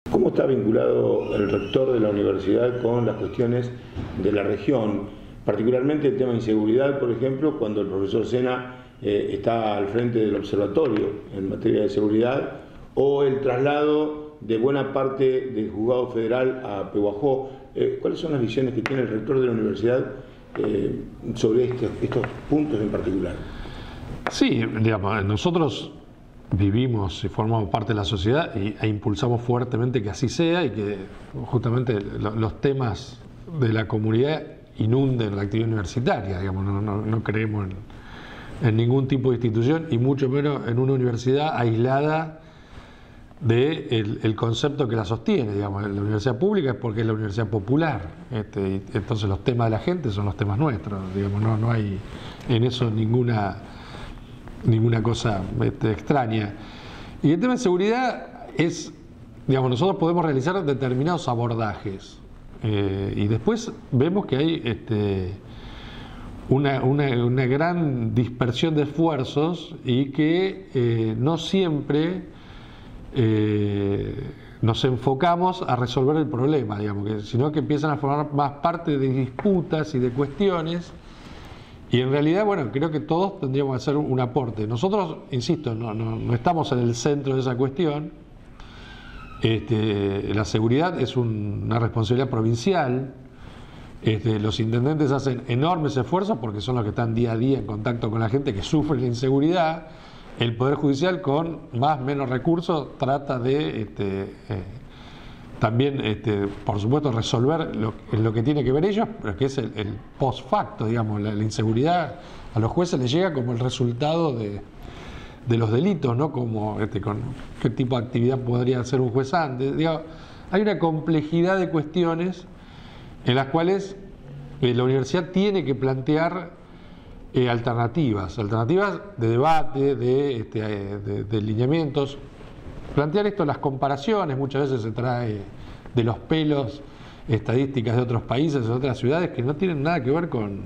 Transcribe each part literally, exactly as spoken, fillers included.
¿Cómo está vinculado el rector de la universidad con las cuestiones de la región? Particularmente el tema de inseguridad, por ejemplo, cuando el profesor Sena eh, está al frente del observatorio en materia de seguridad, o el traslado de buena parte del juzgado federal a Pehuajó. Eh, ¿Cuáles son las visiones que tiene el rector de la universidad eh, sobre estos, estos puntos en particular? Sí, digamos, nosotros vivimos y formamos parte de la sociedad y, e impulsamos fuertemente que así sea y que justamente lo, los temas de la comunidad inunden la actividad universitaria. Digamos, no, no, no creemos en, en ningún tipo de institución y mucho menos en una universidad aislada del de el concepto que la sostiene. Digamos, la universidad pública es porque es la universidad popular, este, y entonces los temas de la gente son los temas nuestros. Digamos, no, no hay en eso ninguna ninguna cosa este, extraña. Y el tema de seguridad es, digamos, nosotros podemos realizar determinados abordajes eh, y después vemos que hay este, una, una, una gran dispersión de esfuerzos y que eh, no siempre eh, nos enfocamos a resolver el problema, digamos, que, sino que empiezan a formar más parte de disputas y de cuestiones. Y en realidad, bueno, creo que todos tendríamos que hacer un aporte. Nosotros, insisto, no, no, no estamos en el centro de esa cuestión. Este, la seguridad es un, una responsabilidad provincial. Este, los intendentes hacen enormes esfuerzos porque son los que están día a día en contacto con la gente que sufre la inseguridad. El Poder Judicial, con más o menos recursos, trata de este, eh, también, este, por supuesto, resolver lo, lo que tiene que ver ellos, pero que es el, el post facto, digamos, la, la inseguridad a los jueces les llega como el resultado de, de los delitos, ¿no? Como este, con qué tipo de actividad podría hacer un juez antes. Digamos, hay una complejidad de cuestiones en las cuales eh, la universidad tiene que plantear eh, alternativas, alternativas de debate, de, este, de, de lineamientos. Plantear esto, las comparaciones, muchas veces se trae de los pelos estadísticas de otros países, de otras ciudades que no tienen nada que ver con,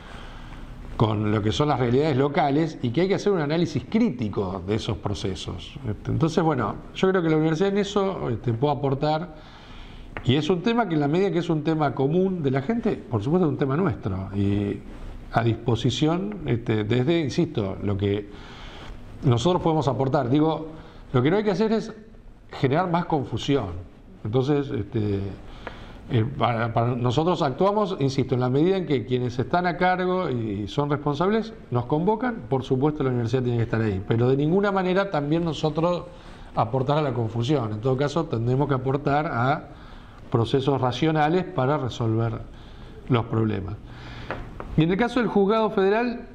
con lo que son las realidades locales y que hay que hacer un análisis crítico de esos procesos. Entonces, bueno, yo creo que la universidad en eso este, puede aportar, y es un tema que en la medida que es un tema común de la gente, por supuesto es un tema nuestro, y a disposición este, desde, insisto, lo que nosotros podemos aportar. Digo, lo que no hay que hacer es generar más confusión. Entonces, este, eh, para, para nosotros actuamos, insisto, en la medida en que quienes están a cargo y son responsables nos convocan, por supuesto la universidad tiene que estar ahí, pero de ninguna manera también nosotros aportar a la confusión. En todo caso, tendremos que aportar a procesos racionales para resolver los problemas. Y en el caso del juzgado federal,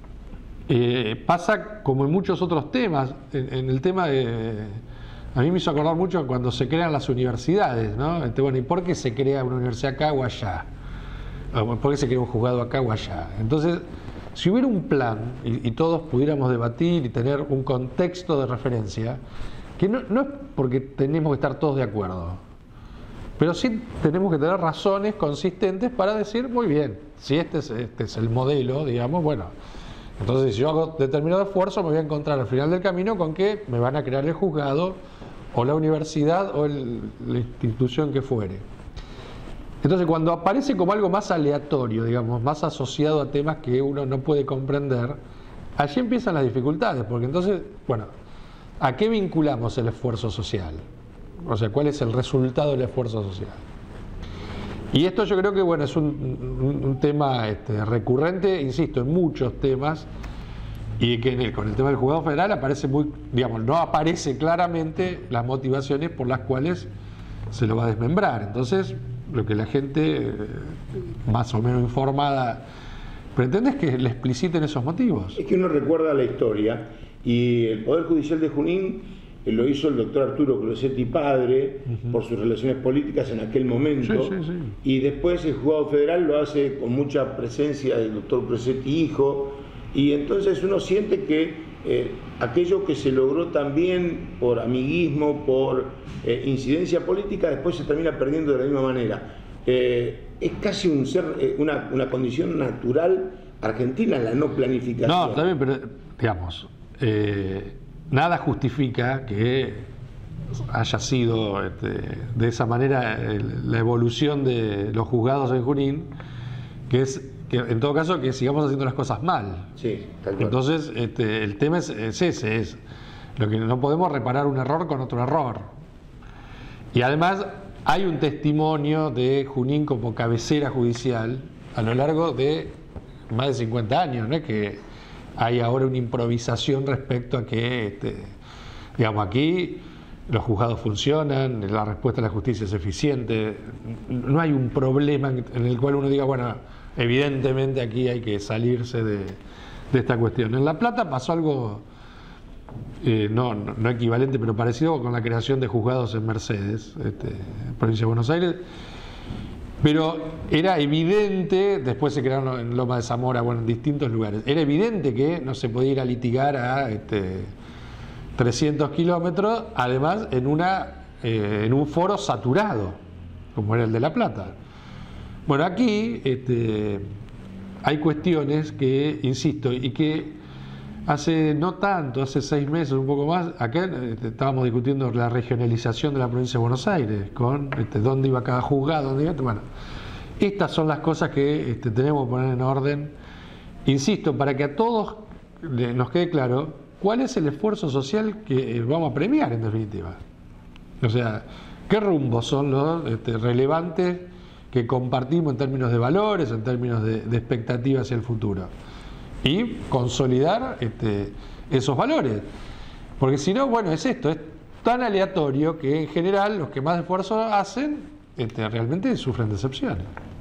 Eh, pasa como en muchos otros temas. En, en el tema de, a mí me hizo acordar mucho cuando se crean las universidades, ¿no? Entonces, bueno, ¿y por qué se crea una universidad acá o allá? ¿Por qué se crea un juzgado acá o allá? Entonces, si hubiera un plan y, y todos pudiéramos debatir y tener un contexto de referencia, que no, no es porque tenemos que estar todos de acuerdo, pero sí tenemos que tener razones consistentes para decir, muy bien, si este es, este es el modelo, digamos, bueno, entonces si yo hago determinado esfuerzo me voy a encontrar al final del camino con que me van a crear el juzgado o la universidad o el, la institución que fuere. Entonces cuando aparece como algo más aleatorio, digamos, más asociado a temas que uno no puede comprender, allí empiezan las dificultades, porque entonces, bueno, ¿a qué vinculamos el esfuerzo social? O sea, ¿cuál es el resultado del esfuerzo social? Y esto yo creo que, bueno, es un, un, un tema este, recurrente, insisto, en muchos temas, y que en el, con el tema del juzgado federal aparece muy, digamos, no aparece claramente las motivaciones por las cuales se lo va a desmembrar. Entonces, lo que la gente eh, más o menos informada pretende es que le expliciten esos motivos. Es que uno recuerda la historia, y el Poder Judicial de Junín lo hizo el doctor Arturo Crosetti padre, uh-huh, por sus relaciones políticas en aquel momento, sí, sí, sí. Y después el juzgado federal lo hace con mucha presencia del doctor Crosetti hijo, y entonces uno siente que eh, aquello que se logró también por amiguismo, por eh, incidencia política, después se termina perdiendo de la misma manera. Eh, es casi un ser, eh, una, una condición natural argentina la no planificación. No, también, pero digamos, eh, nada justifica que haya sido este, de esa manera el, la evolución de los juzgados en Junín, que es que en todo caso que sigamos haciendo las cosas mal. Sí, tal cual. Entonces este, el tema es, es ese, es lo que no podemos reparar un error con otro error. Y además hay un testimonio de Junín como cabecera judicial a lo largo de más de cincuenta años, no es que hay ahora una improvisación respecto a que, este, digamos, aquí los juzgados funcionan, la respuesta de la justicia es eficiente, no hay un problema en el cual uno diga, bueno, evidentemente aquí hay que salirse de, de esta cuestión. En La Plata pasó algo, eh, no, no equivalente, pero parecido con la creación de juzgados en Mercedes, este, provincia de Buenos Aires, pero era evidente, después se crearon en Loma de Zamora, bueno, en distintos lugares, era evidente que no se podía ir a litigar a este, trescientos kilómetros, además en, una, eh, en un foro saturado, como era el de La Plata. Bueno, aquí este, hay cuestiones que, insisto, y que hace no tanto, hace seis meses, un poco más, acá este, estábamos discutiendo la regionalización de la provincia de Buenos Aires, con este, dónde iba cada juzgado, dónde iba, bueno, estas son las cosas que este, tenemos que poner en orden, insisto, para que a todos nos quede claro cuál es el esfuerzo social que vamos a premiar en definitiva. O sea, qué rumbos son los este, relevantes que compartimos en términos de valores, en términos de, de expectativas hacia el futuro. Y consolidar este, esos valores. Porque si no, bueno, es esto, es tan aleatorio que en general los que más esfuerzo hacen este, realmente sufren decepciones.